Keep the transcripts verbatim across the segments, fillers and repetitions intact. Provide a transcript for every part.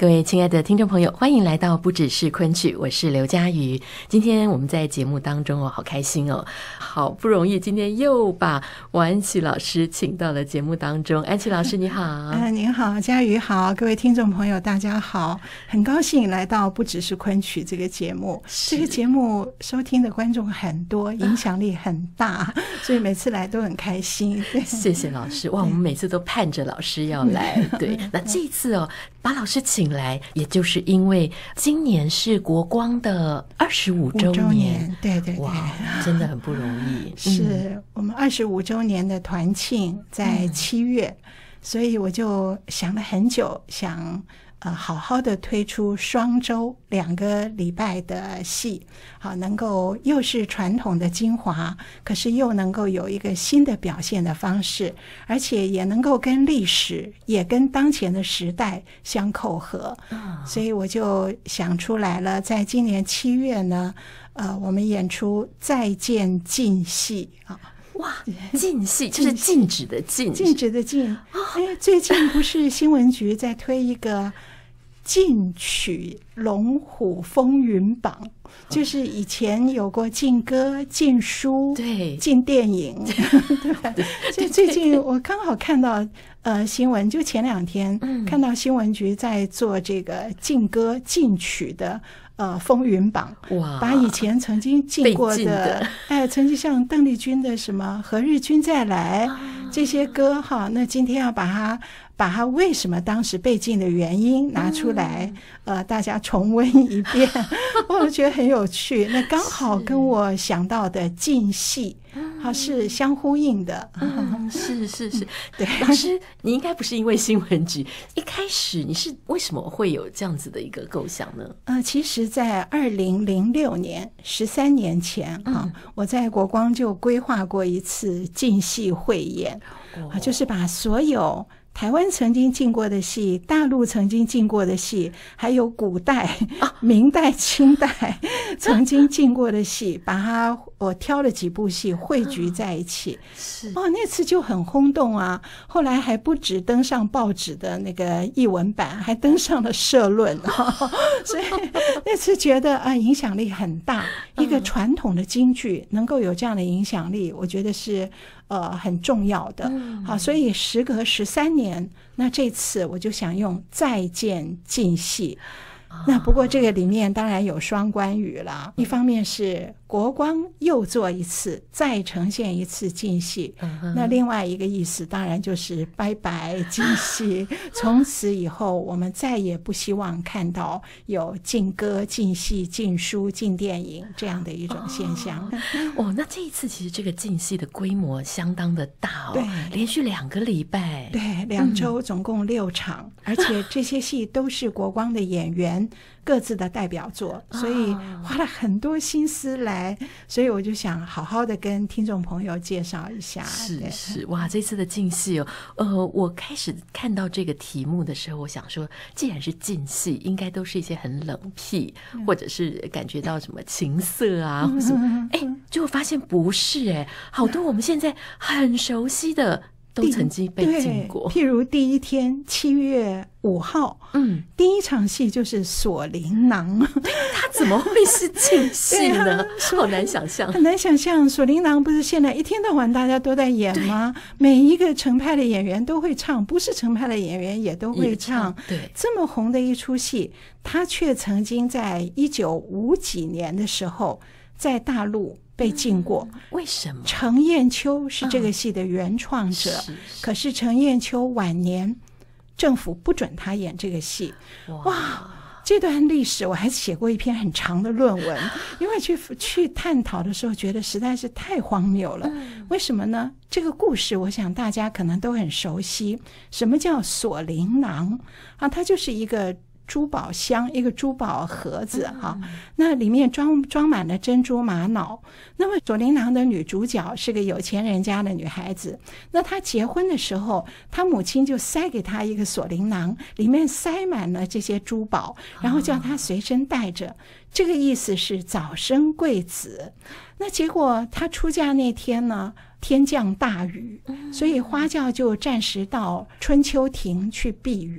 各位亲爱的听众朋友，欢迎来到不只是昆曲，我是刘嘉瑜。今天我们在节目当中哦，好开心哦，好不容易今天又把王安琪老师请到了节目当中。安琪老师你好。 呃、您好，嘉瑜好，各位听众朋友大家好，很高兴来到不只是昆曲这个节目。这个节目收听的观众很多，影响力很大，所以每次来都很开心。 谢谢老师，哇，我们每次都盼着老师要来。对，那这一次哦，把老师请来，也就是因为今年是国光的二十五周年， 对对对， 哇，真的很不容易。 是、嗯、我们二十五周年的团庆在七月、嗯，所以我就想了很久，想呃好好的推出双周两个礼拜的戏，好能够又是传统的精华，可是又能够有一个新的表现的方式，而且也能够跟历史也跟当前的时代相扣合、哦、所以我就想出来了，在今年七月呢呃，我们演出再见禁戏啊。 哇，禁戏就是禁止的禁， 禁止的禁。哎，最近不是新闻局在推一个禁曲龙虎风云榜，就是以前有过禁歌、禁书、 对， 禁电影，对吧？所以最近我刚好看到呃新闻，就前两天、嗯、看到新闻局在做这个禁歌、禁曲的。呃，风云榜，哇，把以前曾经禁过 的, 的哎，曾经像邓丽君的什么《何日君再来》啊、这些歌哈，那今天要把它把它为什么当时被禁的原因拿出来、嗯、呃，大家重温一遍，我觉得很有趣。那刚好跟我想到的禁戏。好，是相呼应的。 嗯，是是是，对。老师，你应该不是因为新闻局，一开始你是为什么会有这样子的一个构想呢？ 呃，其实在二零零六年，十三年前啊、嗯，我在国光就规划过一次禁戏汇演，啊、哦，就是把所有台湾曾经进过的戏，大陆曾经进过的戏，还有古代、啊、明代、清代曾经进过的戏，把它我挑了几部戏汇聚在一起。是哦，那次就很轰动啊！后来还不止登上报纸的那个艺文版，还登上了社论、哦、所以那次觉得啊，影响力很大。一个传统的京剧能够有这样的影响力，我觉得是呃很重要的。好，所以时隔十三年，那这次我就想用再见禁戏。那不过这个里面当然有双关语了，一方面是国光又做一次，再呈现一次禁戏、嗯、那另外一个意思当然就是拜拜禁戏，从此以后我们再也不希望看到有禁歌、禁戏、禁书、禁电影这样的一种现象。 哦, 哦，那这一次其实这个禁戏的规模相当的大哦，对，连续两个礼拜， 对，两周总共六场、嗯、而且这些戏都是国光的演员各自的代表作，所以花了很多心思来，所以我就想好好的跟听众朋友介绍一下。 是是，哇，这次的禁戏哦，呃，我开始看到这个题目的时候，我想说，既然是禁戏，应该都是一些很冷僻，嗯、或者是感觉到什么情色啊，嗯、或什么，哎，结果发现不是哎，好多我们现在很熟悉的。都曾经被禁过， 譬如第一天七月五号，嗯，第一场戏就是锁麟囊， 它怎么会是禁戏呢？好难想象， 很难想象。锁麟囊不是现在一天到晚大家都在演吗？每一个程派的演员都会唱，不是程派的演员也都会唱。 对， 这么红的一出戏，他却曾经在一九五几年的时候在大陆被禁过、 嗯、为什么？ 程砚秋是这个戏的原创者、嗯、是是，可是程砚秋晚年政府不准他演这个戏。 哇, 哇这段历史我还写过一篇很长的论文，因为去去探讨的时候觉得实在是太荒谬了、嗯、为什么呢？这个故事我想大家可能都很熟悉。什么叫锁麟囊啊？它就是一个珠宝箱，一个珠宝盒子哈、嗯，那里面装装满了珍珠玛瑙。那么锁麟囊的女主角是个有钱人家的女孩子，那她结婚的时候，她母亲就塞给她一个锁麟囊，里面塞满了这些珠宝，然后叫她随身带着、哦、这个意思是早生贵子。那结果她出嫁那天呢，天降大雨，所以花轿就暂时到春秋亭去避雨。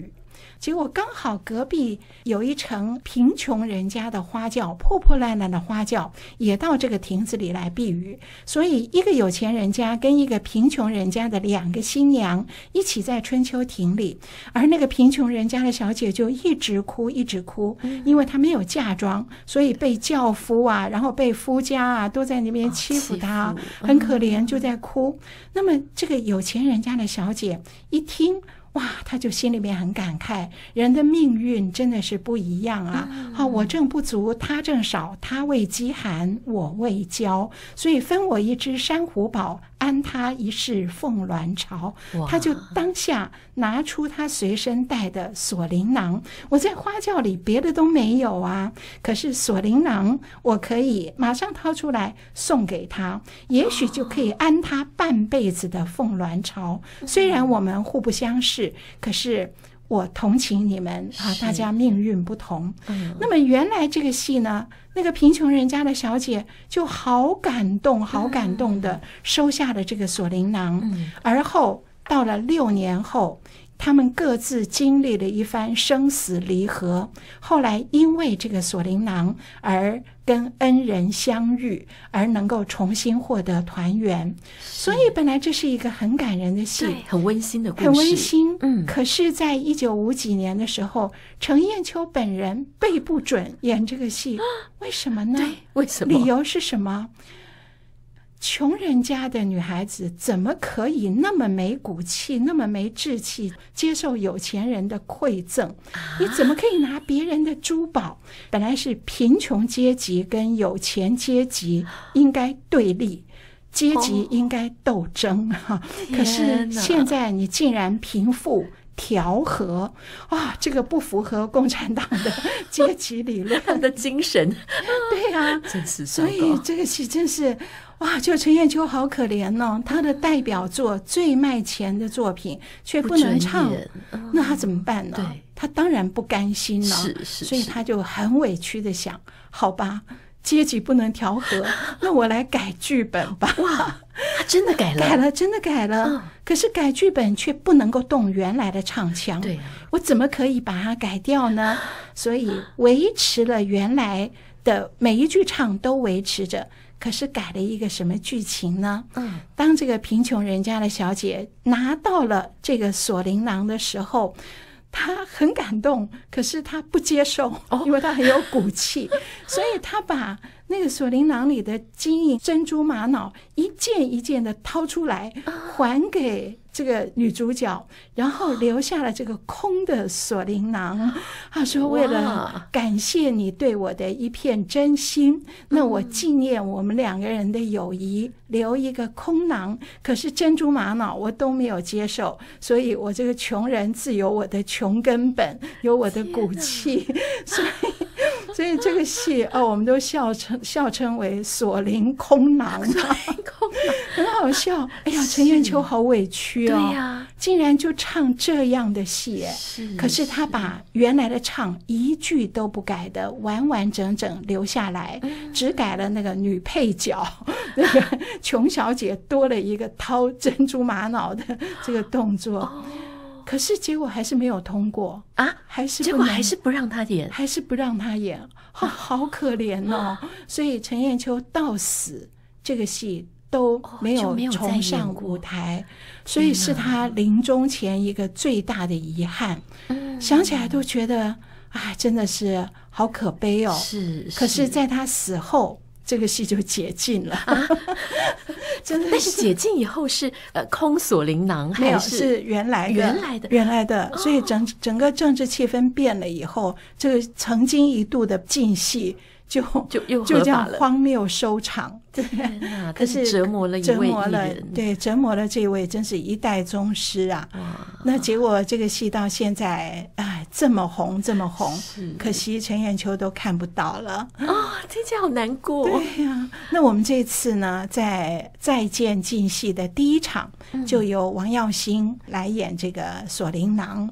结果刚好隔壁有一城贫穷人家的花轿，破破烂烂的花轿也到这个亭子里来避雨，所以一个有钱人家跟一个贫穷人家的两个新娘一起在春秋亭里，而那个贫穷人家的小姐就一直哭一直哭，因为她没有嫁妆，所以被轿夫啊，然后被夫家啊都在那边欺负她，哦、很可怜，就在哭。那么这个有钱人家的小姐一听，哇，他就心里面很感慨，人的命运真的是不一样啊！好、嗯，我正不足，他正少，他为饥寒，我为骄，所以分我一只珊瑚宝，安他一世凤鸾巢。他就当下拿出他随身带的锁麟囊，我在花轿里别的都没有啊，可是锁麟囊我可以马上掏出来送给他，也许就可以安他半辈子的凤鸾巢。虽然我们互不相识，可是我同情你们啊，大家命运不同。嗯、那么原来这个戏呢，那个贫穷人家的小姐就好感动好感动的收下了这个锁麟囊、嗯、而后到了六年后，他们各自经历了一番生死离合，后来因为这个锁麟囊而跟恩人相遇，而能够重新获得团圆。所以本来这是一个很感人的戏， 对，很温馨的故事， 很温馨。 嗯， 可是在一九五几年的时候，程砚秋本人被不准演这个戏，为什么呢？ 对，为什么？ 理由是什么？穷人家的女孩子怎么可以那么没骨气，那么没志气，接受有钱人的馈赠、啊、你怎么可以拿别人的珠宝？本来是贫穷阶级跟有钱阶级应该对立，阶级应该斗争、哦、可是现在你竟然贫富调和啊，这个不符合共产党的阶级理论他的精神。 对啊， 真是所以这个戏真是哇，就程砚秋好可怜哦，他的代表作最卖钱的作品却不能唱，嗯、那他怎么办呢？对，他当然不甘心了， 是是是， 所以他就很委屈的想，好吧，阶级不能调和，那我来改剧本吧。 哇，他真的改了， 改了，真的改了。嗯、可是改剧本却不能够动原来的唱腔， 对、啊， 我怎么可以把它改掉呢？所以维持了原来的每一句唱都维持着。可是改了一个什么剧情呢？嗯，当这个贫穷人家的小姐拿到了这个锁麟囊的时候，她很感动，可是她不接受，因为她很有骨气，所以她把那个锁麟囊里的金银珍珠玛瑙一件一件的掏出来，还给这个女主角，然后留下了这个空的锁麟囊。她说为了感谢你对我的一片真心，那我纪念我们两个人的友谊，留一个空囊，可是珍珠玛瑙我都没有接受，所以我这个穷人自有我的穷根本，有我的骨气。所以所以这个戏哦，我们都笑称笑称为锁麟空囊，很好笑。哎呀，程砚秋好委屈哦， 对呀， 竟然就唱这样的戏， 是， 可是他把原来的唱一句都不改的完完整整留下来，嗯、只改了那个女配角，那个穷小姐多了一个掏珍珠玛瑙的这个动作。哦，可是结果还是没有通过啊， 还是结果还是不让他演， 还是不让他演，好、哦、好可怜哦。所以程砚秋到死这个戏都没有重上舞台，哦、所以是他临终前一个最大的遗憾。嗯，想起来都觉得哎，真的是好可悲哦。 是， 可是在他死后，这个戏就解禁了。啊真的是，但是解禁以后是呃空锁麟囊还是是原来的原来的原来的，所以整整个政治气氛变了以后，这个曾经一度的禁戏就就又就这样荒谬收场。对， 可是折磨了一位艺人， 对，折磨了这位真是一代宗师啊！那结果这个戏到现在哎这么红这么红，可惜程砚秋都看不到了啊、 哦，听起来好难过。 对呀、啊，那我们这次呢，在再见禁戏的第一场，嗯、就由王耀星来演这个锁麟囊。嗯，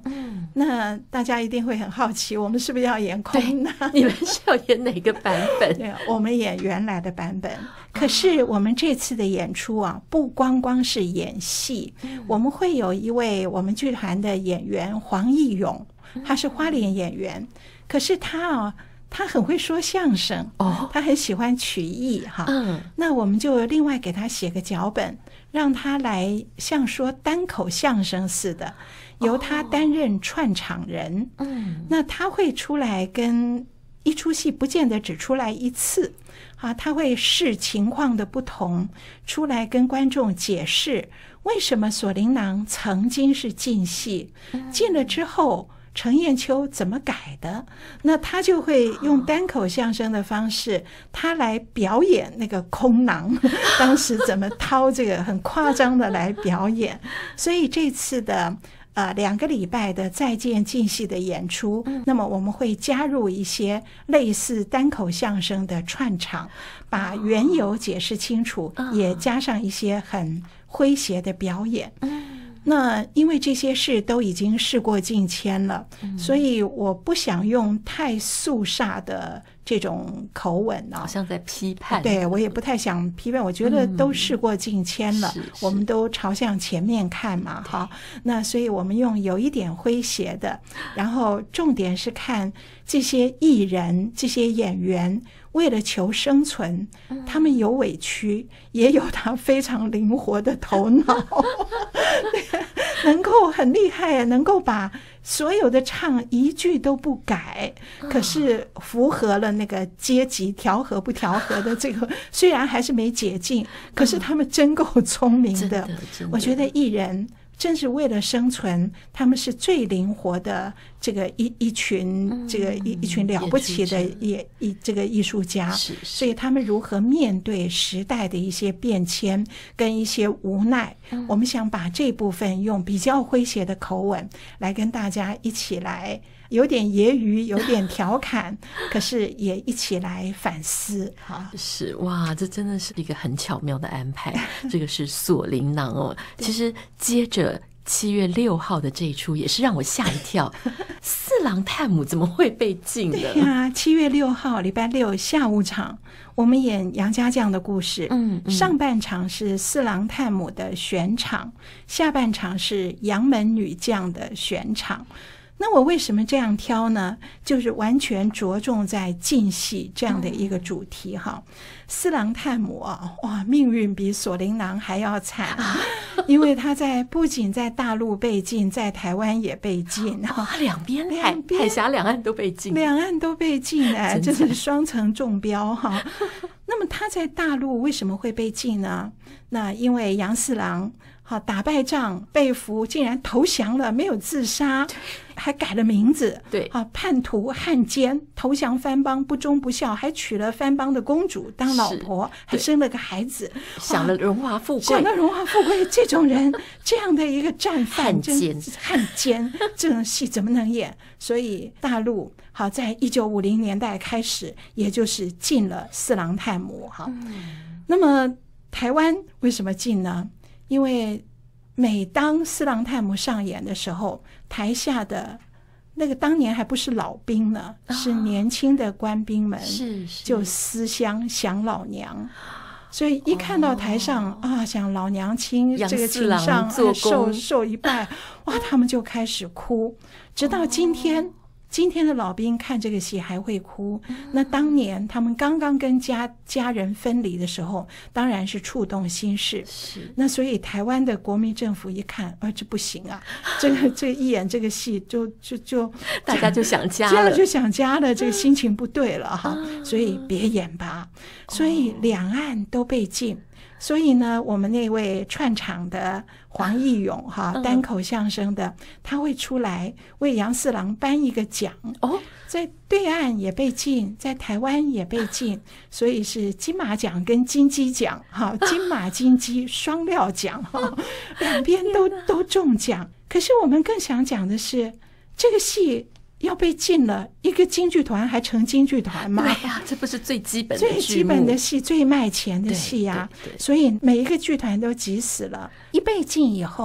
那大家一定会很好奇，我们是不是要演空呢？ 你们是要演哪个版本？ 对，我们演原来的版本。可是我们这次的演出啊，不光光是演戏，嗯、我们会有一位我们剧团的演员黄义勇，他是花莲演员，可是他啊。他很会说相声哦，他很喜欢曲艺哈。嗯，那我们就另外给他写个脚本，让他来像说单口相声似的，由他担任串场人。嗯，那他会出来跟一出戏不见得只出来一次啊，他会视情况的不同出来跟观众解释为什么锁麟囊曾经是禁戏，禁了之后。程砚秋怎么改的？那他就会用单口相声的方式，他来表演那个空囊，当时怎么掏这个很夸张的来表演。所以这次的呃两个礼拜的再见禁戏的演出，那么我们会加入一些类似单口相声的串场，把缘由解释清楚，也加上一些很诙谐的表演。那因为这些事都已经事过境迁了，嗯、所以我不想用太肃杀的这种口吻啊， 好像在批判。 对，我也不太想批判，我觉得都事过境迁了，嗯、我们都朝向前面看嘛，哈。那所以我们用有一点诙谐的，然后重点是看这些艺人、这些演员。为了求生存，他们有委屈，也有他非常灵活的头脑，能够很厉害，能够把所有的唱一句都不改，可是符合了那个阶级调和不调和的这个，虽然还是没解禁，可是他们真够聪明的。我觉得艺人。正是为了生存，他们是最灵活的这个一一群、嗯、这个一一群了不起的艺艺这个艺术家，是是所以他们如何面对时代的一些变迁跟一些无奈，嗯、我们想把这部分用比较诙谐的口吻来跟大家一起来。有点揶揄，有点调侃，可是也一起来反思哈。 是哇，这真的是一个很巧妙的安排。这个是锁麟囊哦。其实接着七月六号的这一出也是让我吓一跳，四郎探母怎么会被禁的？ 对呀、啊，七月六号礼拜六下午场，我们演杨家将的故事。嗯，嗯上半场是四郎探母的选场，下半场是杨门女将的选场。那我为什么这样挑呢？就是完全着重在禁戏这样的一个主题哈。四郎探母啊，哇，命运比锁麟囊还要惨，因为他在不仅在大陆被禁，在台湾也被禁， 哇，两边海海峡两岸都被禁， 两岸都被禁哎，这是双层中标哈。那么他在大陆为什么会被禁呢？那因为杨四郎。好，打败仗被俘，竟然投降了，没有自杀，还改了名字。 对， 好，叛徒汉奸，投降藩邦，不忠不孝，还娶了藩邦的公主当老婆，还生了个孩子， 享了荣华富贵， 享了荣华富贵。这种人，这样的一个战犯， 汉奸， 汉奸，这种戏怎么能演？所以大陆好，在一九五零年代开始，也就是禁了四郎探母。哈、嗯，那么台湾为什么禁呢？因为每当四郎探母上演的时候，台下的那个当年还不是老兵呢，哦、是年轻的官兵们， 是是就思乡想老娘，所以一看到台上、哦、啊，想老娘亲这个请上受受一拜，哇，他们就开始哭，直到今天。哦今天的老兵看这个戏还会哭，那当年他们刚刚跟家家人分离的时候，当然是触动心事。 是， 那所以台湾的国民政府一看，啊，这不行啊，这个这一演这个戏就就就大家就想家了， 这样就想家了，这个心情不对了哈，所以别演吧。所以两岸都被禁。所以呢，我们那位串场的黄义勇哈，单口相声的，他会出来为杨四郎颁一个奖哦，在对岸也被禁，在台湾也被禁，所以是金马奖跟金鸡奖哈，金马金鸡双料奖哈，两边都都中奖。可是我们更想讲的是，这个戏要被禁了，一个京剧团还成京剧团吗？ 对呀、啊，这不是最基本的最基本的戏，最卖钱的戏呀、啊。所以每一个剧团都急死了。一被禁以后，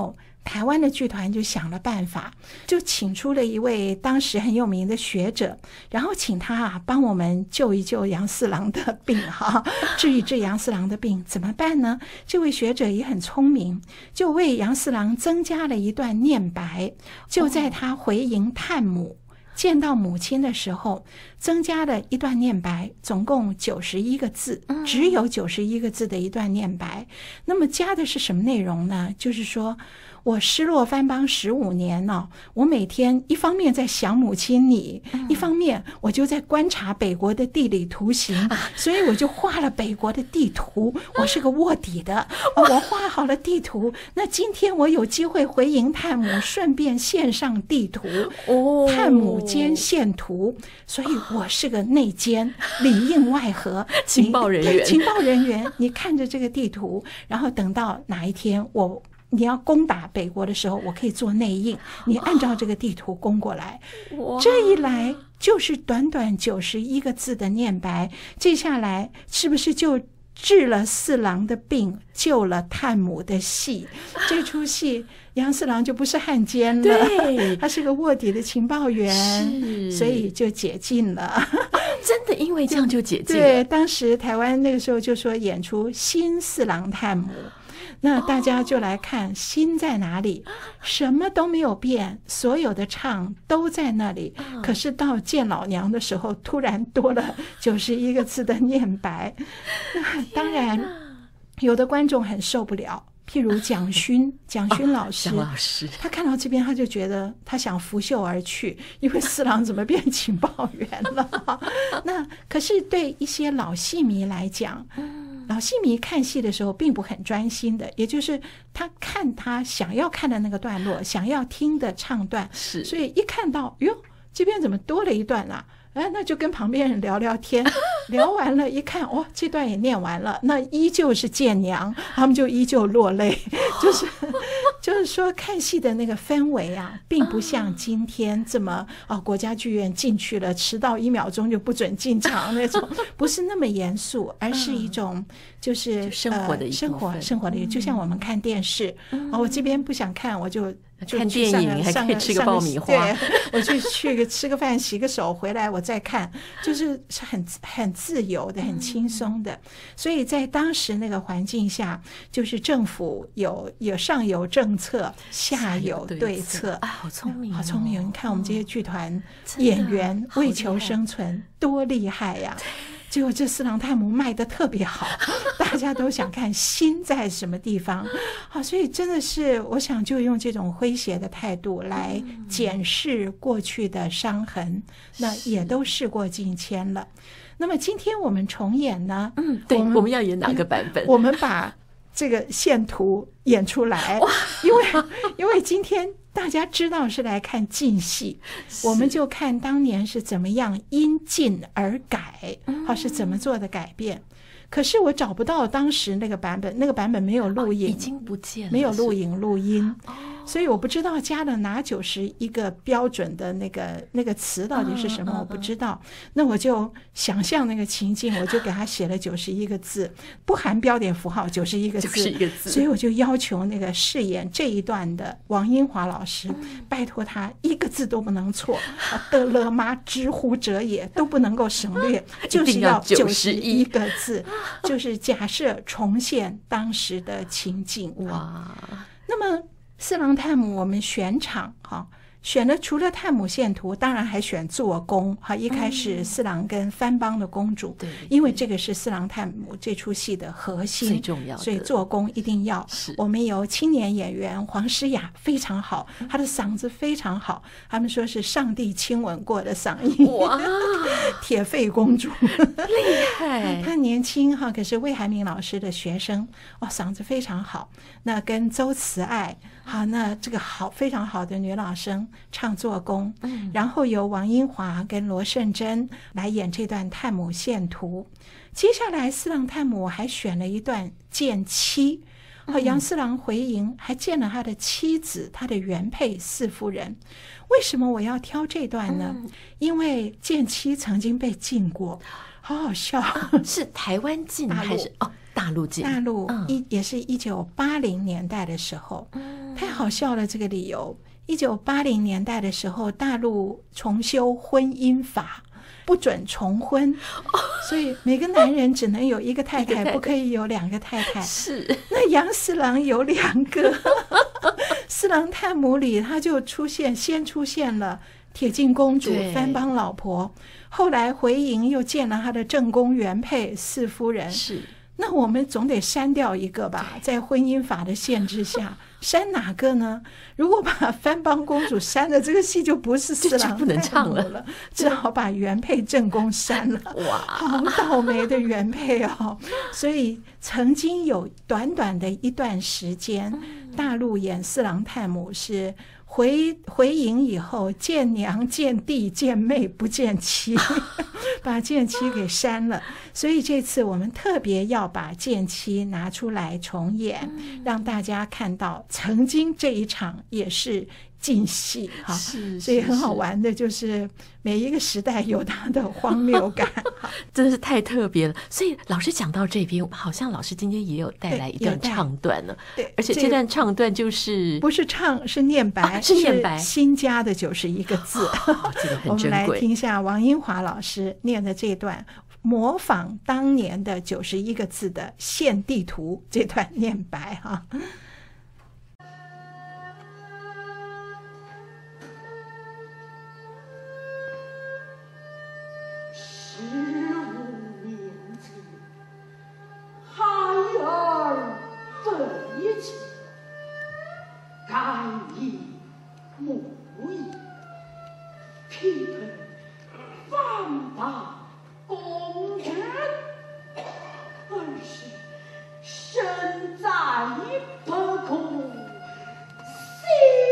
台湾的剧团就想了办法，就请出了一位当时很有名的学者，然后请他啊帮我们救一救杨四郎的病哈，治一治杨四郎的病。怎么办呢？这位学者也很聪明，就为杨四郎增加了一段念白，就在他回营探母、哦、见到母亲的时候，增加了一段念白，总共九十一个字，只有九十一个字的一段念白。那么加的是什么内容呢？就是说我失落番邦十五年哦，我每天一方面在想母亲你，嗯、一方面我就在观察北国的地理图形，啊、所以我就画了北国的地图。我是个卧底的，啊、我画好了地图。那今天我有机会回营探母，顺便献上地图，哦、探母兼献图，所以我是个内奸，里应外合， 情报人员。 情报人员，你看着这个地图，然后等到哪一天我。你要攻打北国的时候，我可以做内应，你按照这个地图攻过来。这一来就是短短九十一个字的念白，接下来是不是就治了四郎的病，救了探母的戏？这出戏杨四郎就不是汉奸了， 对， 他是个卧底的情报员，所以就解禁了。 真的因为这样就解禁了。 对，当时台湾那个时候就说演出新四郎探母，那大家就来看心在哪里，什么都没有变，所有的唱都在那里，可是到见老娘的时候突然多了九十一个字的念白。当然有的观众很受不了，譬如蒋勋蒋勋老师、 哦、老师他看到这边他就觉得他想拂袖而去，因为四郎怎么变情报员了那可是对一些老戏迷来讲，老戏迷看戏的时候并不很专心的，也就是他看他想要看的那个段落，想要听的唱段， 是，所以一看到哟这边怎么多了一段啊，哎，那就跟旁边人聊聊天，聊完了一看，哦，这段也念完了，那依旧是见娘，他们就依旧落泪，就是就是说看戏的那个氛围啊，并不像今天这么啊、哦，国家剧院进去了，迟到一秒钟就不准进场那种，不是那么严肃，而是一种就是、 嗯、生活的一部分、呃、 生活生活的一，就像我们看电视，嗯、哦，我这边不想看，我就。就看电影还可以吃个爆米花， 对，我去去个吃个饭洗个手回来我再看，就是很很自由的很轻松的、嗯、所以在当时那个环境下，就是政府有有上有政策下有对策啊，好聪明、哦、 好聪明，你看我们这些剧团演员为求生存多厉害呀、啊，结果这四郎探母卖得特别好，大家都想看心在什么地方啊，所以真的是我想就用这种诙谐的态度来检视过去的伤痕、嗯、那也都事过境迁了。那么今天我们重演呢， 嗯，对，我们, 我们要演哪个版本？ 我们把这个线图演出来，因为因为今天大家知道是来看晋戏，我们就看当年是怎么样因晋而改，好、嗯、是怎么做的改变。可是我找不到当时那个版本，那个版本没有录影、哦、 已经不见了， 没有录影录音、哦，所以我不知道加了哪九十一个标准的那个那个词到底是什么、嗯、我不知道、嗯、那我就想象那个情境，我就给他写了九十一个字，不含标点符号，九十一个字，九十一个字，所以我就要求那个饰演这一段的王英华老师、嗯、拜托他一个字都不能错，的了吗知乎者也都不能够省略，就是要九十一个字，就是假设重现当时的情景。哇，那么四郎探母我们选场哈，选了除了探母线图，当然还选做工哈。一开始四郎跟番邦的公主，对、嗯，因为这个是四郎探母这出戏的核心， 最重要的， 所以做工一定要。我们有青年演员黄诗雅非常好，她的嗓子非常好，他们说是上帝亲吻过的嗓音，哇，铁肺公主厉害， 她年轻哈，可是魏海敏老师的学生，哦，嗓子非常好。那跟周慈爱，好，那这个好非常好的女老生唱做工、嗯、然后由王英华跟罗胜珍来演这段探母线图。接下来四郎探母还选了一段见妻，好，杨四郎回营还见了他的妻子，他的原配四夫人。为什么我要挑这段呢？嗯、因为见妻曾经被禁过，好好笑。 是台湾禁还是哦？ 大陆进大陆一、 嗯、 也是一九八零年代的时候，嗯、太好笑了这个理由。一九八零年代的时候，大陆重修婚姻法，不准重婚，哦、所以每个男人只能有一个太太，太太不可以有两个太太。 是， 那杨四郎有两个，四郎探母里他就出现，先出现了铁镜公主番邦老婆，后来回营又见了他的正宫原配四夫人。 是， 那我们总得删掉一个吧，在婚姻法的限制下。删哪个呢？如果把番邦公主删了，这个戏就不是四郎不能唱了，只好把原配正宫删了。哇，好倒霉的原配哦！所以曾经有短短的一段时间，大陆演四郎探母是回回营以后见娘见弟见妹不见妻，把见妻给删了。所以这次我们特别要把见妻拿出来重演，嗯、让大家看到曾经这一场也是禁戏哈。所以很好玩的就是每一个时代有它的荒谬感， 真的是太特别了。所以老师讲到这边，好像老师今天也有带来一段唱段呢。 对， 而且这段唱段就是不是唱，是念白， 啊、是念白， 新加的九十一个字。 哦、这个很珍贵。 我们来听一下王英华老师念的这段。模仿当年的九十一个字的线地图这段念白哈。 十五年前，孩儿废寝，该以母意，批评反霸。公人，而是身在不空，心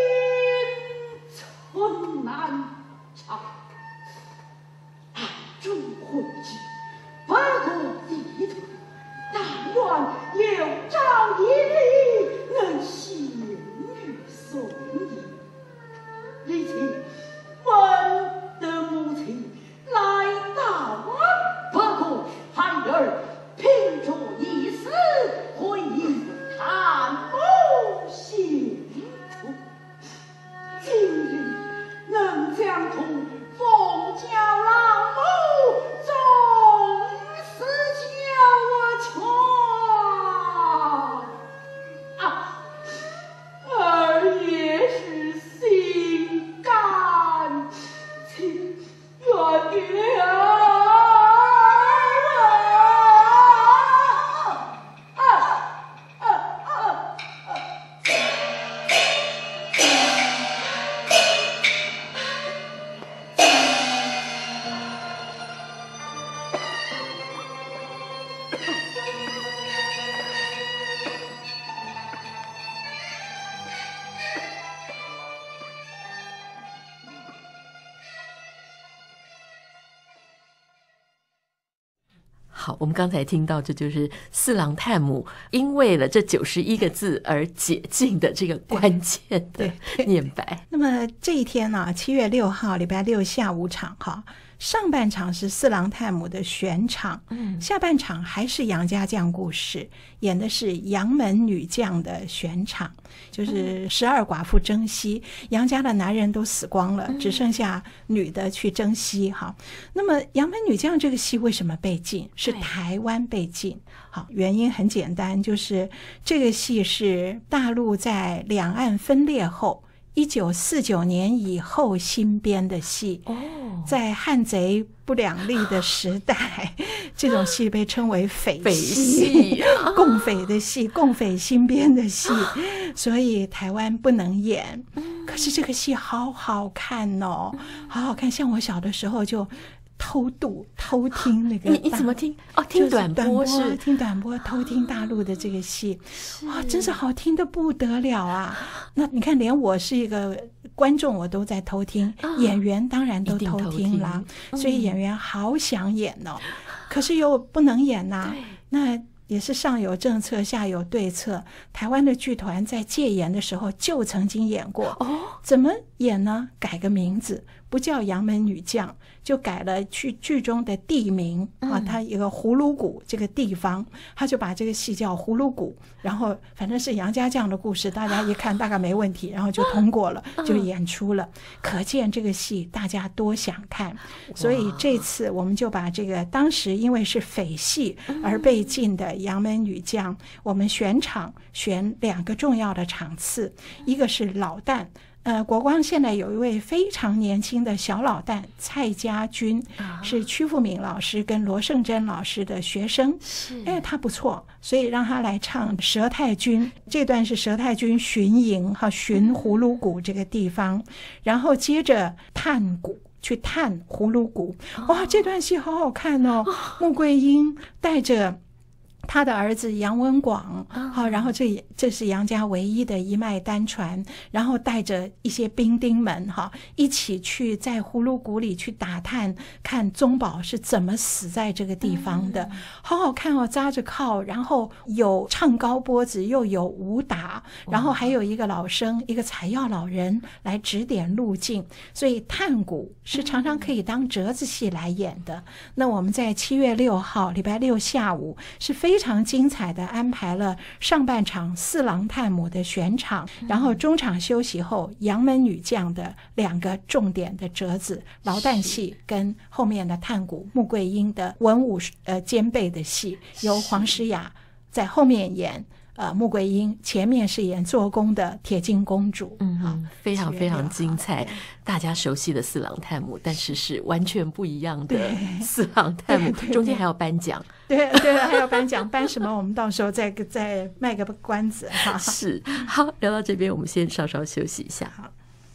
存难长。暗中混迹，不顾地图，但愿有朝一日能行于顺意。李靖闻得母亲来到，不顾孩儿凭着一死，回忆探母心处。今日能将同奉教老母，终是叫我全啊！儿也是心甘情愿给了。 好，我们刚才听到这就是四郎探母因为了这九十一个字而解禁的这个关键的念白。 那么这一天呢、啊，七月六号礼拜六下午场哈，上半场是四郎探母的选场，嗯，下半场还是杨家将故事，演的是杨门女将的选场，就是十二寡妇征西，杨家的男人都死光了，只剩下女的去征西哈。那么杨门女将这个戏为什么被禁？是台湾被禁。好，原因很简单，就是这个戏是大陆在两岸分裂后一九四九年以后新编的戏，哦，在汉贼不两立的时代，这种戏被称为匪戏，共匪的戏，共匪新编的戏，所以台湾不能演。可是这个戏好好看哦，好好看，像我小的时候就偷渡偷听那个， 你你怎么听？哦，听短播是、 就是、听短播偷听大陆的这个戏，哇，真是好听的不得了啊！那你看，连我是一个观众，我都在偷听，啊、演员当然都偷听啦，嗯、所以演员好想演哦，可是又不能演呐、啊。那也是上有政策下有对策。台湾的剧团在戒严的时候就曾经演过，哦，怎么演呢？改个名字，不叫杨门女将，就改了去剧中的地名啊，它一个葫芦谷这个地方，他就把这个戏叫葫芦谷，然后反正是杨家将的故事，大家一看大概没问题，然后就通过了，就演出了。可见这个戏大家多想看，所以这次我们就把这个当时因为是匪戏而被禁的杨门女将，我们选场选两个重要的场次，一个是老旦。呃，国光现在有一位非常年轻的小老旦蔡家军，是屈富敏老师跟罗胜珍老师的学生，哎，他不错，所以让他来唱佘太君。这段是佘太君巡营哈，巡葫芦谷这个地方，然后接着探谷。去探葫芦谷，哇，这段戏好好看哦！穆桂英带着他的儿子杨文广，好，然后这这是杨家唯一的一脉单传，然后带着一些兵丁们哈，一起去在葫芦谷里去打探，看宗保是怎么死在这个地方的，好好看哦，扎着靠，然后有唱高波子，又有武打，然后还有一个老生，一个采药老人来指点路径，所以探谷是常常可以当折子戏来演的。那我们在七月六号礼拜六下午是非常精彩的安排了上半场四郎探母的选场，然后中场休息后杨门女将的两个重点的折子劳旦戏跟后面的探谷穆桂英的文武呃兼备的戏，由黄诗雅在后面演呃，穆桂英，前面是演做工的铁镜公主， 嗯嗯，非常非常精彩。大家熟悉的四郎探母，但是是完全不一样的四郎探母，中间还要颁奖， 对对，还要颁奖，颁什么？我们到时候再再卖个关子哈。 是，好，聊到这边，我们先稍稍休息一下。好。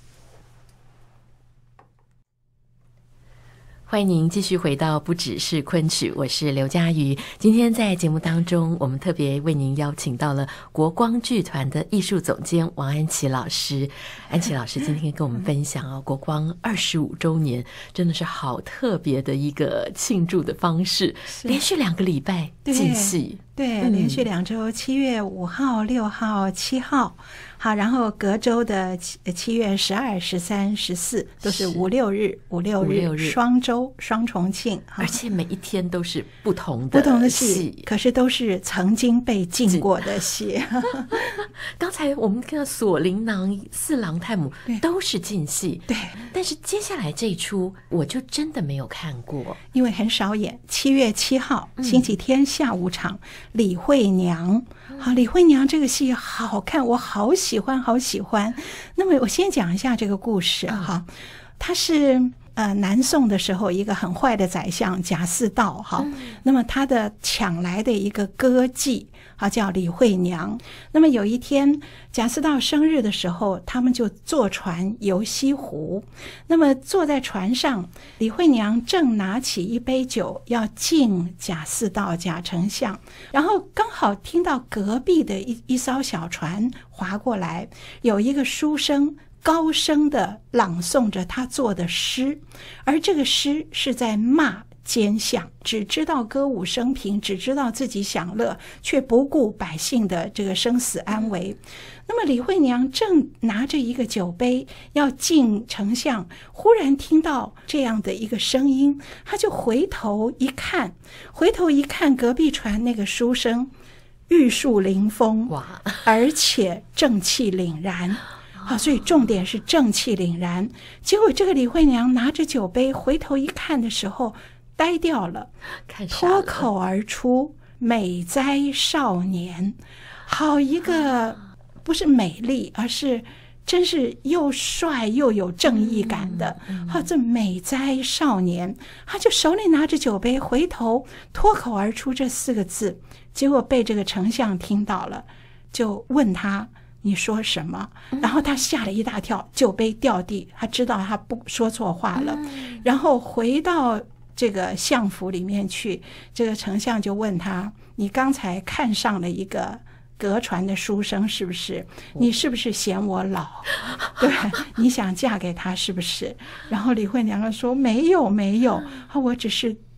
欢迎您继续回到不只是昆曲，我是刘嘉瑜。今天在节目当中，我们特别为您邀请到了国光剧团的艺术总监王安琪老师。安琪老师今天跟我们分享哦，国光二十五周年真的是好特别的一个庆祝的方式，连续两个礼拜进戏， 对， 嗯、 连续两周，七月五号、六号、七号。好，然后隔周的七七月十二、十三、十四都是五六日，五六日双周双重庆， 而且每一天都是不同的不同的戏，可是都是曾经被禁过的戏。 刚才我们看到锁麟囊、四郎探母都是禁戏， 对， 但是接下来这一出我就真的没有看过， 因为很少演。七月七号星期天下午场，嗯、李惠娘。好，李惠娘这个戏好看，我好喜欢，好喜欢。那么我先讲一下这个故事哈，它是呃南宋的时候一个很坏的宰相贾似道哈，那么他的抢来的一个歌妓啊叫李惠娘。那么有一天贾似道生日的时候，他们就坐船游西湖。那么坐在船上，李惠娘正拿起一杯酒要敬贾似道贾丞相，然后刚好听到隔壁的一一艘小船划过来，有一个书生高声的朗诵着他做的诗，而这个诗是在骂奸相，只知道歌舞升平，只知道自己享乐，却不顾百姓的这个生死安危。那么李惠娘正拿着一个酒杯要敬丞相，忽然听到这样的一个声音，他就回头一看，回头一看隔壁船那个书生玉树临风，哇，而且正气凛然。好，所以重点是正气凛然。结果这个李惠娘拿着酒杯回头一看的时候呆掉了，脱口而出美哉少年。好一个不是美丽，而是真是又帅又有正义感的。好，这美哉少年，他就手里拿着酒杯回头脱口而出这四个字，结果被这个丞相听到了，就问他你说什么？然后他吓了一大跳，酒杯掉地，他知道他不说错话了，然后回到这个相府里面去，这个丞相就问他，你刚才看上了一个隔船的书生是不是？你是不是嫌我老？对，你想嫁给他是不是？然后李惠娘说没有没有，我只是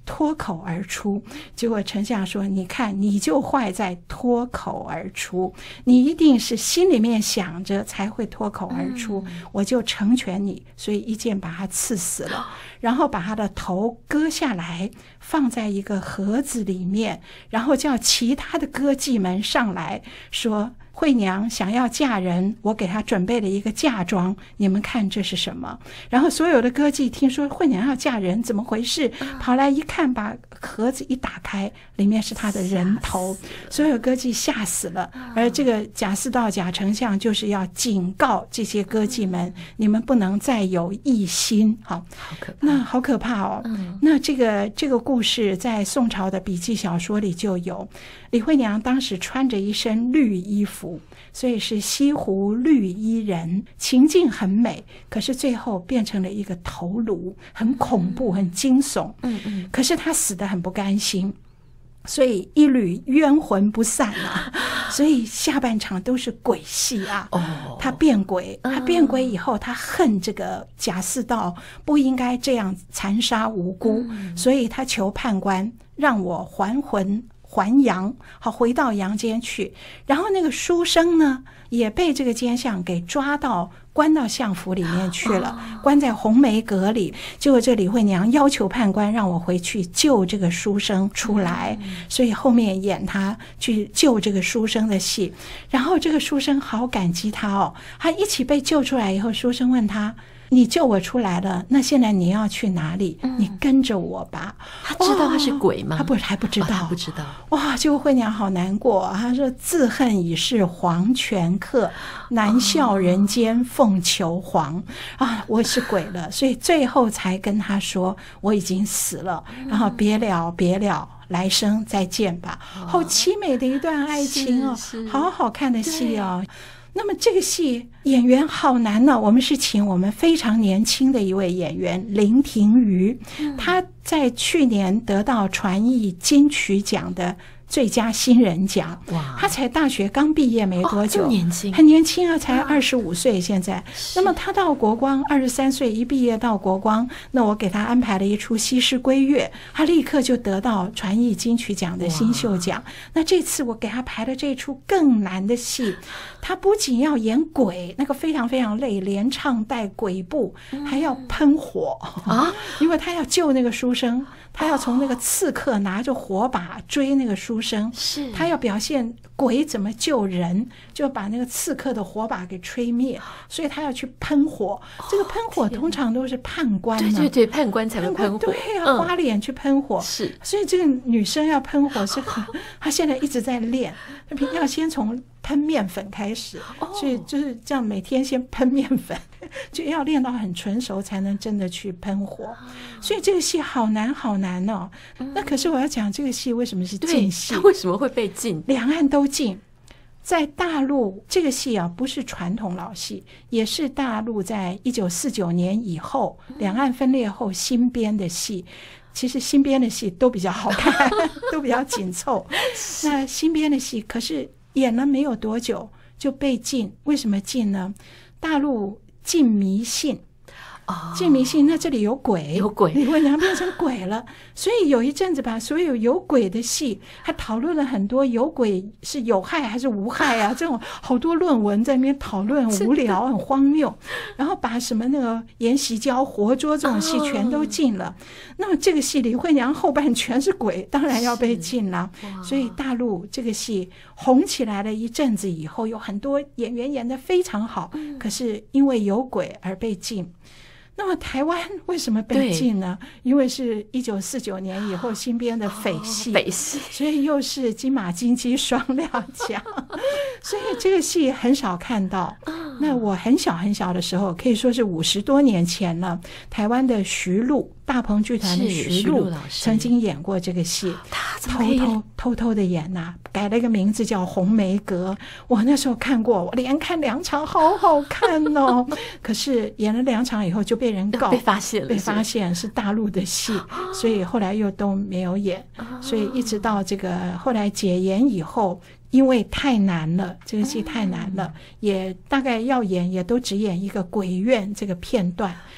脱口而出。结果丞相说，你看你就坏在脱口而出，你一定是心里面想着才会脱口而出，嗯、我就成全你，所以一剑把他刺死了，然后把他的头割下来放在一个盒子里面，然后叫其他的歌妓们上来说，惠娘想要嫁人，我给她准备了一个嫁妆，你们看这是什么？然后所有的歌妓听说惠娘要嫁人，怎么回事？跑来一看，把盒子一打开，里面是她的人头，所有歌妓吓死了。而这个贾似道贾丞相就是要警告这些歌妓们，你们不能再有异心。好， 好可怕， 那好可怕哦。 嗯、 那这个这个故事在宋朝的笔记小说里就有。李惠娘当时穿着一身绿衣服，所以是西湖绿衣人，情境很美，可是最后变成了一个头颅，很恐怖，很惊悚。 嗯嗯， 可是她死得很不甘心，所以一缕冤魂不散啊，所以下半场都是鬼戏啊。 哦， 他变鬼，他变鬼以后，他恨这个贾似道不应该这样残杀无辜， 嗯、 所以他求判官让我还魂还阳，好回到阳间去。然后那个书生呢，也被这个奸相给抓到，关到相府里面去了，哦、关在红梅阁里。结果这李惠娘要求判官让我回去救这个书生出来，嗯、所以后面演他去救这个书生的戏。然后这个书生好感激他哦，他一起被救出来以后，书生问他，你救我出来了，那现在你要去哪里？嗯、你跟着我吧。 他知道他是鬼吗？ 他不还不知道，哦、 他不知道。 哇！结果惠娘好难过，他说：“自恨已是黄泉客，难笑人间凤求凰。哦”啊，我是鬼了，所以最后才跟他说我已经死了，嗯、然后别了别了。来生再见吧。哦、好凄美的一段爱情哦，好好看的戏哦。那么这个戏演员好难呢、哦，我们是请我们非常年轻的一位演员林庭瑜，嗯、他在去年得到传艺金曲奖的最佳新人奖。哇！他才大学刚毕业没多久， 哦、年轻， 很年轻啊，才二十五岁。现在，那么他到国光二十三岁一毕业到国光，那我给他安排了一出《西施归月》，他立刻就得到传艺金曲奖的新秀奖。那这次我给他排了这出更难的戏，他不仅要演鬼，那个非常非常累，连唱带鬼步，还要喷火啊，因为他要救那个书生。他要从那个刺客拿着火把追那个书生，是他要表现鬼怎么救人，就把那个刺客的火把给吹灭，所以他要去喷火。哦、这个喷火通常都是判官呢， 对对对，判官才会喷火， 对呀、啊，花脸去喷火、嗯、 是。 所以这个女生要喷火是很，她现在一直在练，要先从喷面粉开始，哦、所以就是这样，每天先喷面粉，就要练到很纯熟才能真的去喷火。哦、所以这个戏好难好难哦。嗯、那可是我要讲这个戏为什么是禁戏？ 它为什么会被禁？ 两岸都禁。在大陆这个戏啊，不是传统老戏，也是大陆在一九四九年以后，两岸分裂后新编的戏。其实新编的戏都比较好看，都比较紧凑。那新编的戏可是演了没有多久就被禁，为什么禁呢？大陆禁迷信。禁迷信，那这里有鬼， 有鬼， 李惠娘变成鬼了，所以有一阵子把所有有鬼的戏，还讨论了很多有鬼是有害还是无害啊，这种好多论文在那边讨论，很无聊，很荒谬。然后把什么那个阎锡交活捉这种戏全都禁了。哦、那么这个戏李惠娘后半全是鬼，当然要被禁了。所以大陆这个戏红起来了一阵子以后，有很多演员演得非常好，嗯、可是因为有鬼而被禁。那么台湾为什么被禁呢？因为是一九四九年以后新编的匪戏， 匪戏， 所以又是金马金鸡双料奖，所以这个戏很少看到。那我很小很小的时候，可以说是五十多年前了，台湾的徐璐，大鹏剧团的徐璐曾经演过这个戏， 他偷偷偷偷的演呐、啊，改了一个名字叫《红梅阁》。我那时候看过，我连看两场，好好看哦。可是演了两场以后就被人告， 被发现了， 被发现是大陆的戏，所以后来又都没有演。所以一直到这个后来解严以后。因为太难了，这个戏太难了，也大概要演也都只演一个鬼院这个片段，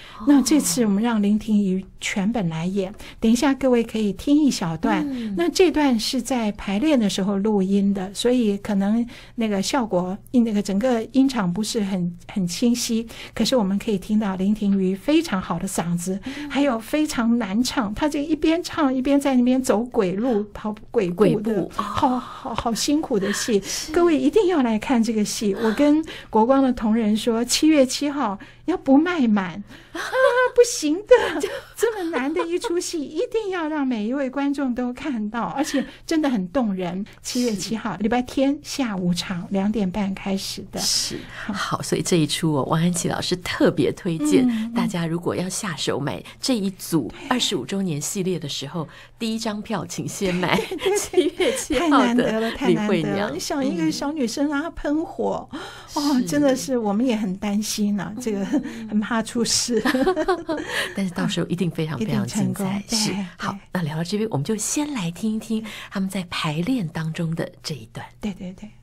那这次我们让林庭瑜全本来演，等一下各位可以听一小段。嗯、那这段是在排练的时候录音的，所以可能那个效果，那个整个音场不是很很清晰。可是我们可以听到林庭瑜非常好的嗓子，嗯、还有非常难唱，他这一边唱一边在那边走鬼路、跑鬼步的，好好好辛苦的戏。各位一定要来看这个戏。我跟国光的同仁说，七月七号要不卖满啊，不行的，这么难的一出戏，一定要让每一位观众都看到，而且真的很动人。七月七号礼拜天下午场两点半开始的， 是好，所以这一出哦，王安琪老师特别推荐、嗯、大家，如果要下手买这一组二十五周年系列的时候，第一张票请先买七月七号的李慧娘。 你想一个小女生让她喷火、嗯、哦，真的是我们也很担心啊，这个很怕出事。 但是到时候一定非常非常精彩。是好，那聊到这边，我们就先来听一听他们在排练当中的这一段。 对对对。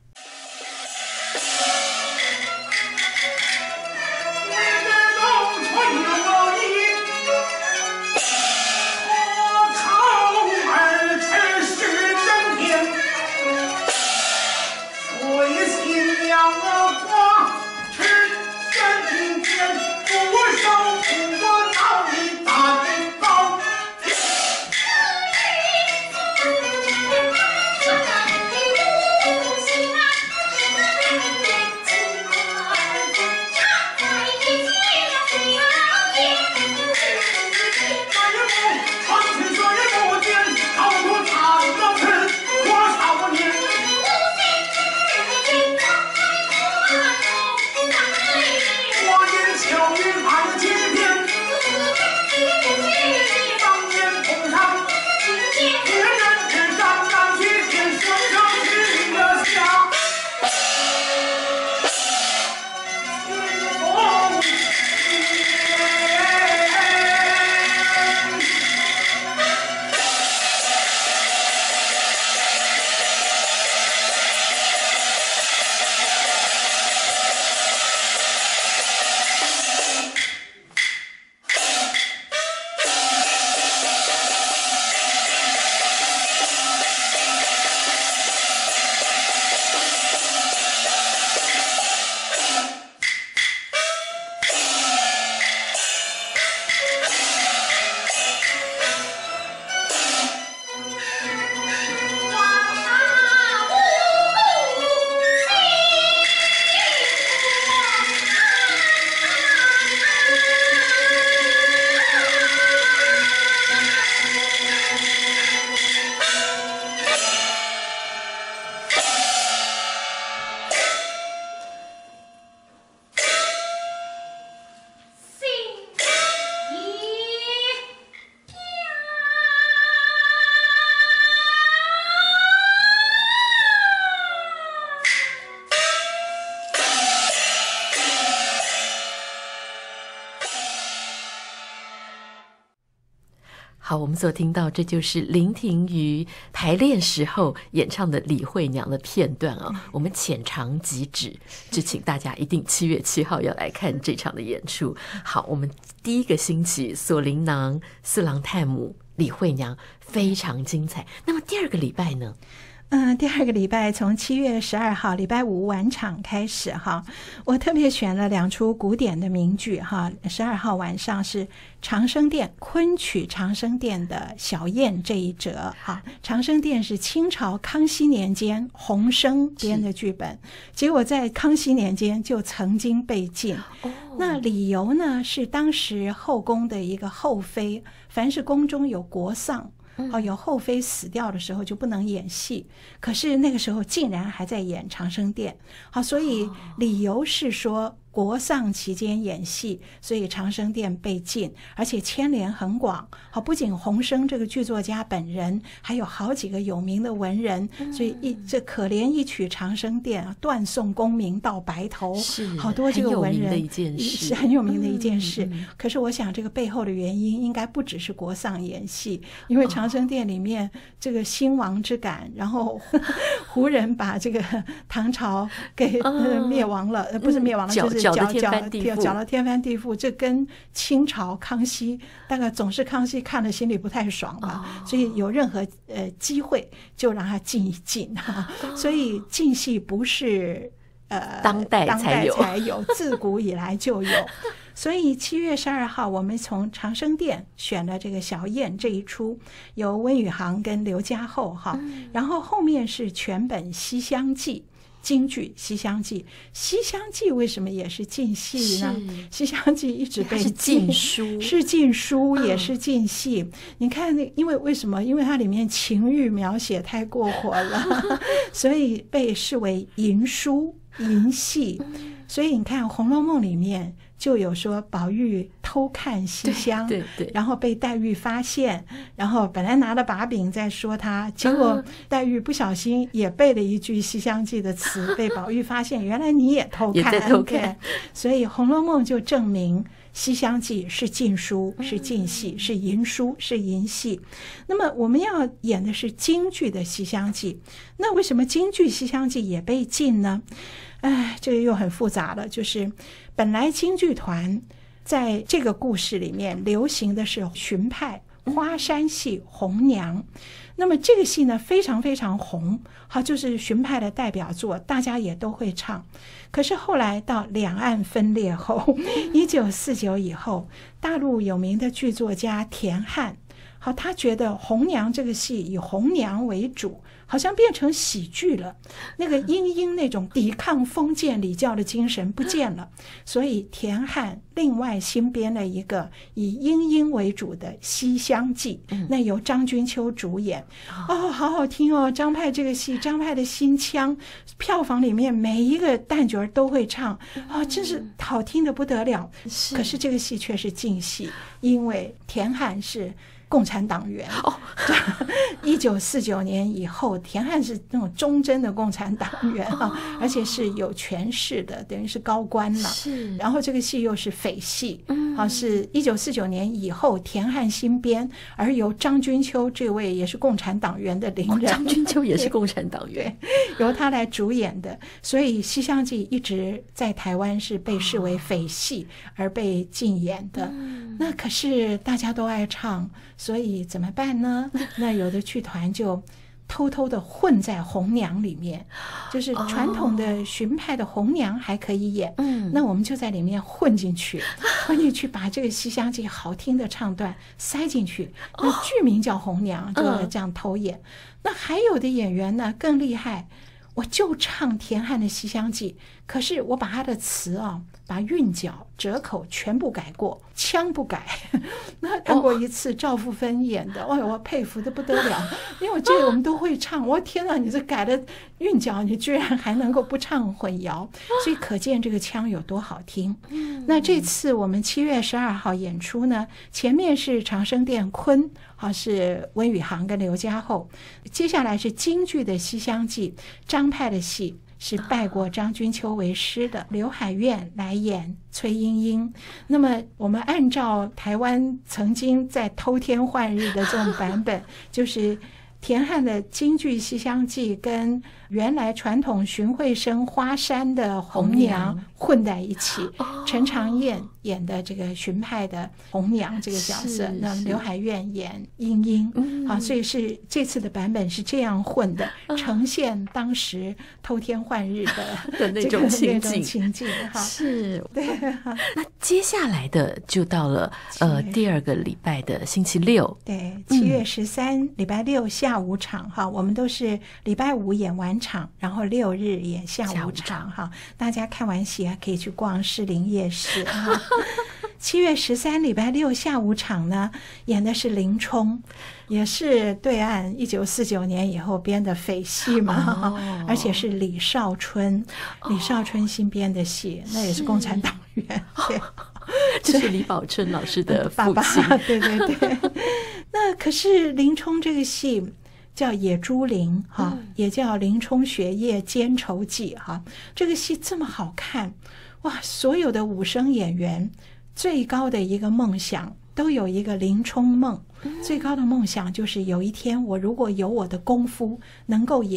好，我们所听到这就是林庭瑜排练时候演唱的李慧娘的片段哦。我们浅尝即止，就请大家一定七月七号要来看这场的演出。好，我们第一个星期锁麟囊、四郎探母、李慧娘非常精彩。那么第二个礼拜呢？ 嗯，第二个礼拜从七月十二号礼拜五晚场开始哈，我特别选了两出古典的名剧哈。十二号晚上是长生殿昆曲长生殿的小燕这一折哈。长生殿是清朝康熙年间洪升编的剧本，结果在康熙年间就曾经被禁。哦、那理由呢是当时后宫的一个后妃，凡是宫中有国丧。哦，有后妃死掉的时候就不能演戏，可是那个时候竟然还在演长生殿。好，所以理由是说国丧期间演戏，所以长生殿被禁，而且牵连很广。好，不仅洪升这个剧作家本人，还有好几个有名的文人，所以一这可怜一曲长生殿啊，断送功名到白头， 是好多这个文人的一件事， 是很有名的一件事。嗯、可是我想这个背后的原因应该不只是国丧演戏，因为长生殿里面这个兴亡之感，然后胡人把这个唐朝给、呃、灭亡了，呃不是灭亡了，就是搅得天翻地覆， 搅得天翻地覆。这跟清朝康熙大概总是康熙看了心里不太爽吧，哦、所以有任何呃机会就让他进一进哈、哦。所以进戏不是呃当代才有， 才有自古以来就有。所以七月十二号，我们从长生殿选了这个小燕这一出，由温宇航跟刘家厚哈，嗯、然后后面是全本《西厢记》。京剧《西厢记》，《西厢记》为什么也是禁戏呢？《西厢记》一直被禁书， 是禁书，也是禁戏。嗯、你看，因为为什么？因为它里面情欲描写太过火了，所以被视为淫书、淫戏。所以你看《红楼梦》里面就有说宝玉偷看西厢， 对 对, 对， 然后被黛玉发现，然后本来拿了把柄在说他，结果黛玉不小心也背了一句《西厢记》的词，被宝玉发现，原来你也偷看， 也在偷看。 所以《红楼梦》就证明《西厢记》是禁书，是禁戏，是淫书，是淫戏。那么我们要演的是京剧的《西厢记》，那为什么京剧《西厢记》也被禁呢？哎，这个又很复杂了，就是本来京剧团在这个故事里面流行的是荀派花山戏红娘，那么这个戏呢非常非常红，好，就是荀派的代表作，大家也都会唱。可是后来到两岸分裂后，一九四九以后，大陆有名的剧作家田汉，好，他觉得红娘这个戏以红娘为主，好像变成喜剧了，那个莺莺那种抵抗封建礼教的精神不见了，所以田汉另外新编了一个以莺莺为主的《西厢记》，那由张君秋主演。哦，好好听哦，张派这个戏，张派的新腔，票房里面每一个旦角都会唱，哦，真是好听得不得了。可是这个戏却是禁戏，因为田汉是共产党员哦，一九四九年以后，田汉是那种忠贞的共产党员啊，哦、而且是有权势的，等于是高官了。 是， 然后这个戏又是匪戏，嗯，啊，是一九四九年以后田汉新编，而由张君秋这位也是共产党员的伶人，哦、 张君秋也是共产党员， 由他来主演的，所以《西厢记》一直在台湾是被视为匪戏而被禁演的。嗯、那可是大家都爱唱。所以怎么办呢？那有的剧团就偷偷的混在红娘里面，就是传统的荀派的红娘还可以演，嗯，那我们就在里面混进去，混进去把这个《西厢记》好听的唱段塞进去，那剧名叫红娘，就这样偷演。那还有的演员呢更厉害，我就唱田汉的《西厢记》，可是我把他的词啊，把韵脚、折口全部改过，腔不改。那看过一次赵富芬演的，哦，我佩服的不得了，因为这个我们都会唱。我天哪，你这改的韵脚，你居然还能够不唱混淆，所以可见这个腔有多好听。那这次我们七月十二号演出呢，前面是长生殿昆，好，是温宇航跟刘家厚，接下来是京剧的《西厢记》，张派的戏。是拜过张君秋为师的刘海苑来演崔莺莺。那么我们按照台湾曾经在偷天换日的这种版本，就是田汉的京剧《西厢记》跟原来传统荀慧生花山的红娘混在一起，陈长燕演的这个荀派的红娘这个角色，那刘海苑演莺莺，嗯、啊，所以是这次的版本是这样混的，嗯、呈现当时偷天换日的的那种情景情境哈。 是， 对。 那接下来的就到了呃第二个礼拜的星期六， 对，七月十三、嗯、礼拜六下午场哈，我们都是礼拜五演完场，然后六日演下午场哈。大家看完戏还可以去逛士林夜市哈。七月十三礼拜六下午场呢，演的是林冲，也是对岸一九四九年以后编的匪戏嘛，哦、而且是李少春，哦、李少春新编的戏，那也是共产党员，对。 这是李宝春老师的父亲， 爸爸，对对对。那可是林冲这个戏叫《野猪林》哈，嗯、也叫《林冲雪夜奸仇记》哈。这个戏这么好看，哇！所有的武生演员最高的一个梦想都有一个林冲梦，嗯、最高的梦想就是有一天我如果有我的功夫，能够演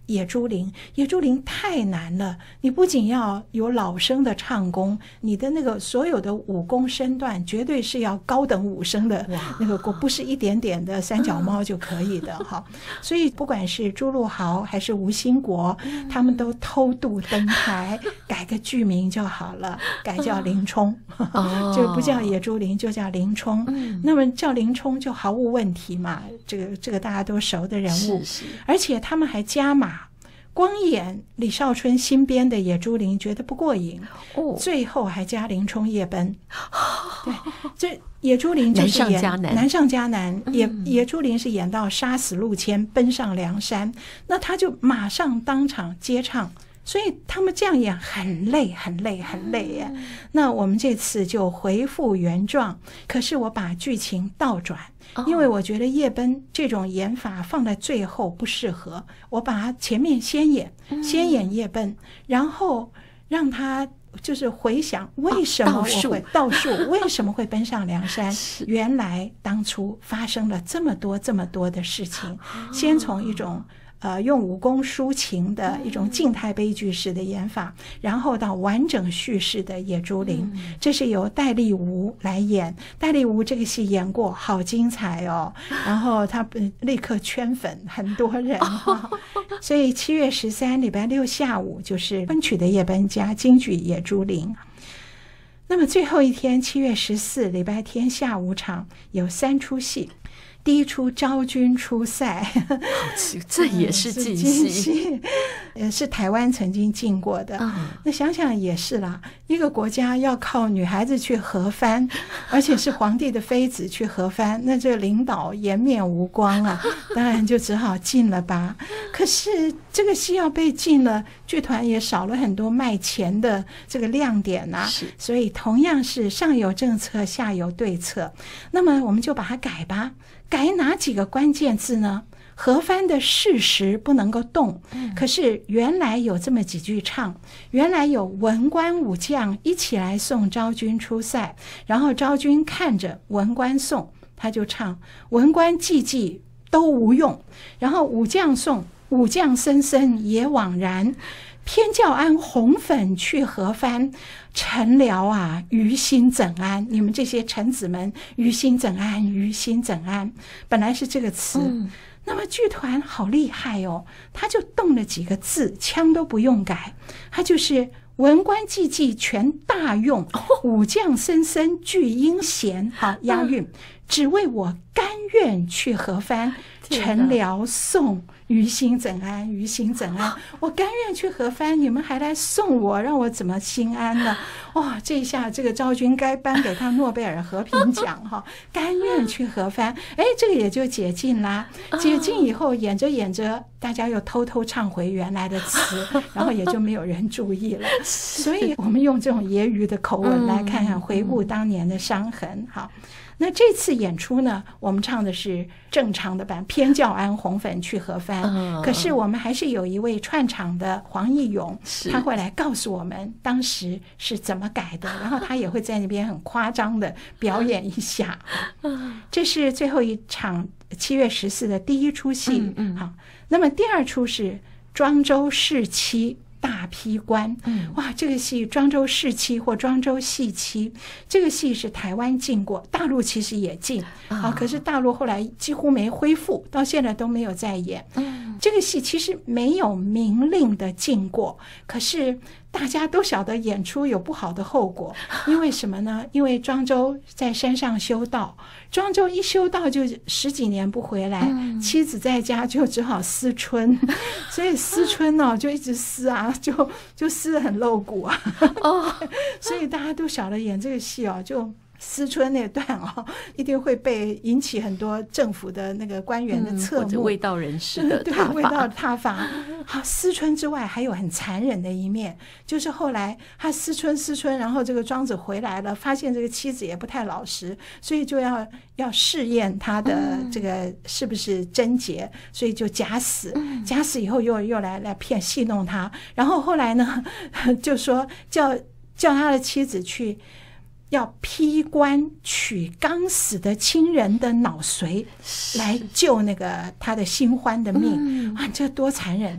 野猪林，野猪林太难了，你不仅要有老生的唱功，你的那个所有的武功身段绝对是要高等武生的那个，不是一点点的三脚猫就可以的哈。所以不管是朱陆豪还是吴兴国，他们都偷渡登台，改个剧名就好了，改叫林冲，就不叫野猪林，就叫林冲。那么叫林冲就毫无问题嘛，这个这个大家都熟的人物，而且他们还加码。光演李少春新编的《野猪林》觉得不过瘾，哦、最后还加林冲夜奔。对，这《野猪林》就是演难上加难，野《野猪林》是演到杀死陆谦，奔上梁山，那他就马上当场接唱。所以他们这样演很累很累很累耶。嗯、那我们这次就回复原状，可是我把剧情倒转，哦、因为我觉得夜奔这种演法放在最后不适合，我把它前面先演，嗯、先演夜奔，然后让他就是回想为什么我会倒数，为什么会奔上梁山？原来当初发生了这么多这么多的事情，哦、先从一种。呃，用武功抒情的一种静态悲剧式的演法，然后到完整叙事的野猪林，这是由戴立吾来演。戴立吾这个戏演过，好精彩哦！然后他立刻圈粉很多人哈。所以七月十三礼拜六下午就是昆曲的夜奔加京剧野猪林。那么最后一天七月十四礼拜天下午场有三出戏。第一出昭君出塞， 这也是禁戏， 呃，是台湾曾经进过的。嗯、那想想也是啦，一个国家要靠女孩子去和番，而且是皇帝的妃子去和番，那这个领导颜面无光啊，当然就只好禁了吧。可是这个戏要被禁了，剧团也少了很多卖钱的这个亮点啊，所以同样是上有政策，下有对策。那么我们就把它改吧。改哪几个关键字呢？和番的事实不能够动，可是原来有这么几句唱，原来有文官武将一起来送昭君出塞，然后昭君看着文官送，他就唱文官济济都无用，然后武将送，武将森森也枉然，偏教安红粉去和番，臣僚啊于心怎安？你们这些臣子们于心怎安？于心怎安？本来是这个词，嗯、那么剧团好厉害哦，他就动了几个字，腔都不用改，他就是文官济济全大用，武将森森俱应贤，好押韵，嗯、只为我甘愿去和番，臣僚送。于心怎安？于心怎安？我甘愿去和番，你们还来送我，让我怎么心安呢？哇、哦，这一下这个昭君该颁给他诺贝尔和平奖哈！甘愿去和番，哎，这个也就解禁啦。解禁以后，演着演着，大家又偷偷唱回原来的词，然后也就没有人注意了。所以我们用这种揶揄的口吻来看看，回顾当年的伤痕。好。那这次演出呢，我们唱的是正常的版，偏教安红粉去和番。嗯、可是我们还是有一位串场的黄义勇，他会来告诉我们当时是怎么改的，然后他也会在那边很夸张的表演一下。这是最后一场七月十四的第一出戏。嗯嗯、好，那么第二出是庄周侍妻。大批官，哇，这个戏庄周侍妻或庄周戏妻，这个戏是台湾进过，大陆其实也进啊，可是大陆后来几乎没恢复，到现在都没有再演。这个戏其实没有明令的禁过，可是大家都晓得演出有不好的后果，因为什么呢？因为庄周在山上修道，庄周一修道就十几年不回来，嗯、妻子在家就只好思春，所以思春呢、哦、就一直思啊，就就思得很露骨啊，哦、所以大家都晓得演这个戏哦，就。思春那段哦，一定会被引起很多政府的那个官员的侧目， 嗯、或者卫道人士的挞伐。 对，卫道的挞伐。好，思春之外还有很残忍的一面，就是后来他思春思春，然后这个庄子回来了，发现这个妻子也不太老实，所以就要要试验他的这个是不是贞洁，所以就假死。假死以后又又来来骗戏弄他，然后后来呢，就说叫叫他的妻子去。要披棺取刚死的亲人的脑髓，来救那个他的新欢的命。哇，这多残忍啊！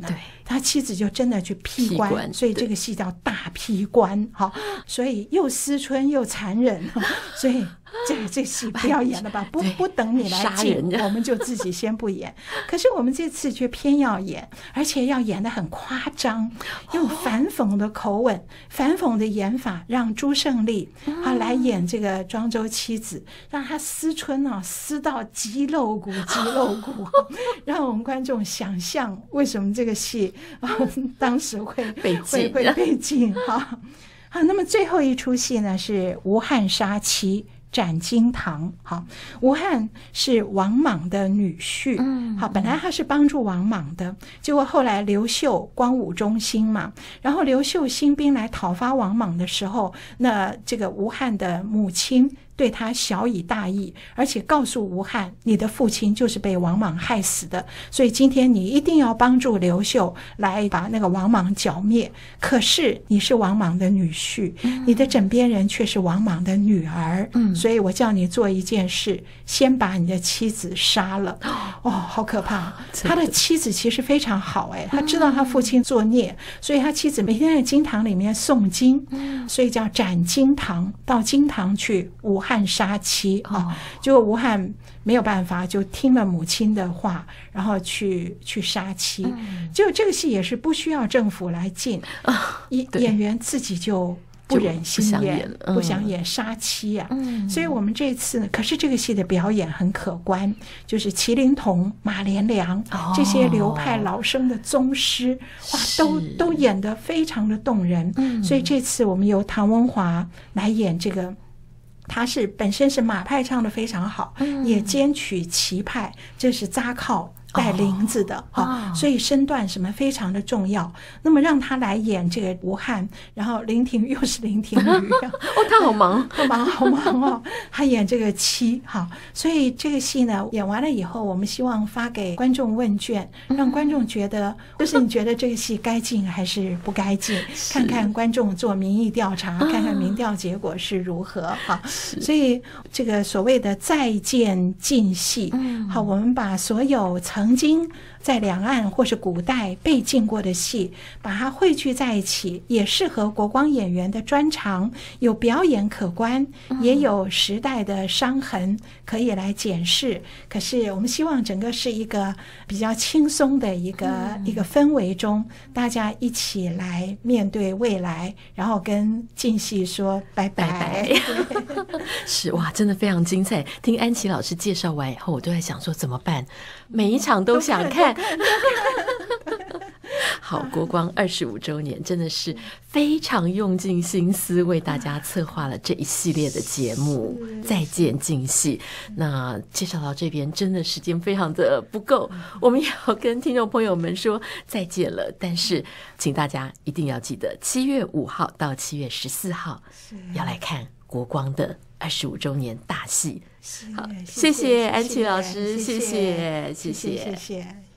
他妻子就真的去劈棺， 劈棺所以这个戏叫大劈棺哈。所以又思春又残忍，所以这个这戏不要演了吧，不不等你来进，我们就自己先不演。可是我们这次却偏要演，而且要演得很夸张，用反讽的口吻、反讽的演法，让朱胜利啊来演这个庄周妻子，让他思春啊思到肌肉骨、肌肉骨，让我们观众想象为什么这个戏啊当时会被禁会会被禁哈。好，那么最后一出戏呢是吴汉杀妻斩金堂。好，吴汉是王莽的女婿，嗯，好，本来他是帮助王莽的，结果后来刘秀光武中兴嘛，然后刘秀兴兵来讨伐王莽的时候，那这个吴汉的母亲对他小以大义，而且告诉吴汉，你的父亲就是被王莽害死的，所以今天你一定要帮助刘秀来把那个王莽剿灭。可是你是王莽的女婿，你的枕边人却是王莽的女儿，嗯，所以我叫你做一件事，先把你的妻子杀了。哦，好可怕！他的妻子其实非常好，哎，他知道他父亲作孽，所以他妻子每天在经堂里面诵经，所以叫斩经堂，到经堂去武汉杀妻啊。结果吴汉没有办法，就听了母亲的话，然后去去杀妻。结果这个戏也是不需要政府来禁，演演员自己就不忍心演，不想演杀妻啊。嗯，所以我们这次呢，可是这个戏的表演很可观，就是麒麟童、马连良、哦、这些流派老生的宗师，哇，都都演得非常的动人。嗯，所以这次我们由唐文华来演这个。他是本身是马派唱得非常好，嗯、也兼取齐派，这是扎靠带铃子的、哦啊、所以身段什么非常的重要。那么让他来演这个吴汉，然后林婷又是林婷瑜哦，他好忙， 好忙，好忙哦。他演这个妻哈，所以这个戏呢演完了以后，我们希望发给观众问卷，让观众觉得，就是你觉得这个戏该进还是不该进，看看观众做民意调查，看看民调结果是如何哈。所以这个所谓的再见晋戏，好，我们把所有曾经在两岸或是古代被禁过的戏，把它汇聚在一起，也适合国光演员的专长，有表演可观，也有时代的伤痕可以来检视。可是我们希望整个是一个比较轻松的一个、嗯、一个氛围中，大家一起来面对未来，然后跟禁戏说拜拜。 拜拜是哇，真的非常精彩。听安琪老师介绍完以后，我都在想说怎么办，每一场都想看。好，国光二十五周年真的是非常用尽心思为大家策划了这一系列的节目再见禁戏。那介绍到这边真的时间非常的不够，我们要跟听众朋友们说再见了，但是请大家一定要记得七月五号到七月十四号要来看国光的二十五周年大戏。好，谢谢安琪老师，谢谢，谢谢，谢谢。